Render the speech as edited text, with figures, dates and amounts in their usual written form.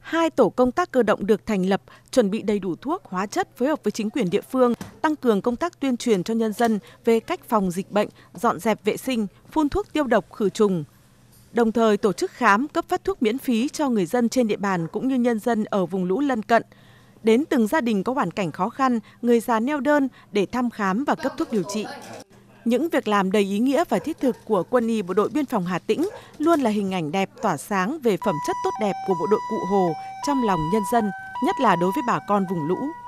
2 tổ công tác cơ động được thành lập, chuẩn bị đầy đủ thuốc, hóa chất, phối hợp với chính quyền địa phương, tăng cường công tác tuyên truyền cho nhân dân về cách phòng dịch bệnh, dọn dẹp vệ sinh, phun thuốc tiêu độc khử trùng. Đồng thời tổ chức khám, cấp phát thuốc miễn phí cho người dân trên địa bàn cũng như nhân dân ở vùng lũ lân cận. Đến từng gia đình có hoàn cảnh khó khăn, người già neo đơn để thăm khám và cấp thuốc điều trị. Những việc làm đầy ý nghĩa và thiết thực của Quân y Bộ đội Biên phòng Hà Tĩnh luôn là hình ảnh đẹp tỏa sáng về phẩm chất tốt đẹp của bộ đội Cụ Hồ trong lòng nhân dân, nhất là đối với bà con vùng lũ.